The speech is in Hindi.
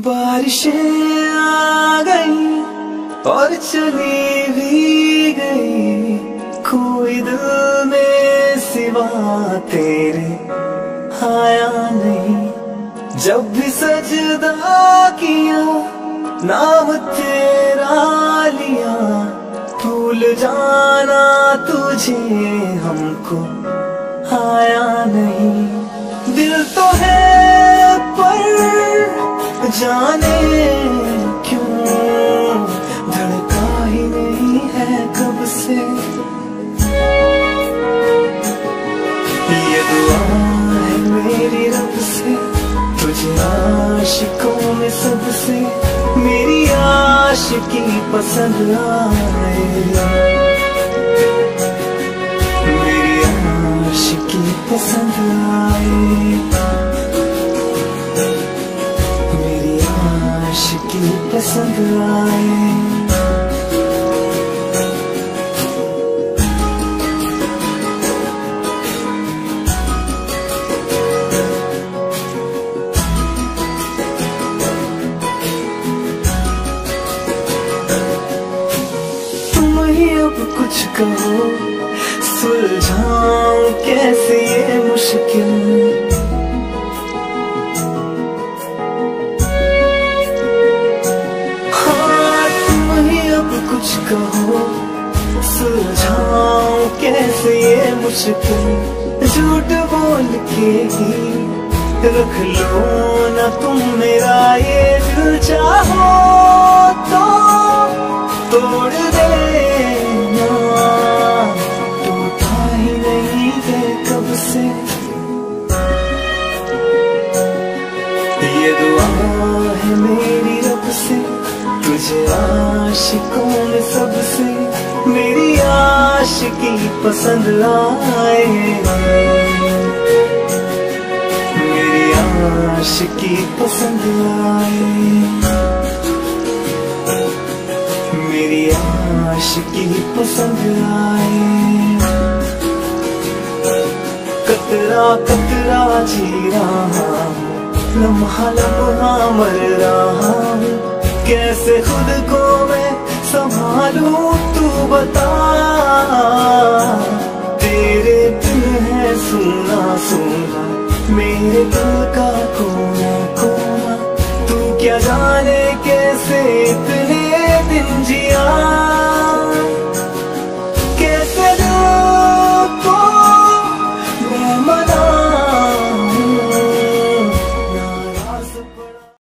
बारिशें आ गई और चली भी गई, कोई दिल में सिवा तेरे आया नहीं। जब भी सजदा किया नाम तेरा लिया, भूल जाना तुझे हमको आया नहीं। दिल तो है पर जाने क्यों धड़का ही नहीं है कब से। ये दुआ है मेरी रब से, तुझे आशिकों में सबसे मेरी आशिकी पसंद आए, मेरी आशिकी पसंद आए, मेरी आशिकी पसंद आए। अब कुछ कहो, सुलझाऊं कैसे ये मुश्किल। हाँ तुम ही अब कुछ कहो, सुलझाऊं कैसे ये मुश्किल। झूठ बोल के ही रख लो ना तुम मेरा ये दिल, चाहो तो तोड़ दे से। ये दुआ है मेरी रब से, तुझे आशिकों में सबसे मेरी आशिकी पसंद आए, मेरी आशिकी पसंद आए, मेरी आशिकी पसंद आए। कतरा कतरा जी रहा हूँ, लम्हा लम्हा मर रहा हूँ, कैसे खुद को मैं संभालूं तू बता।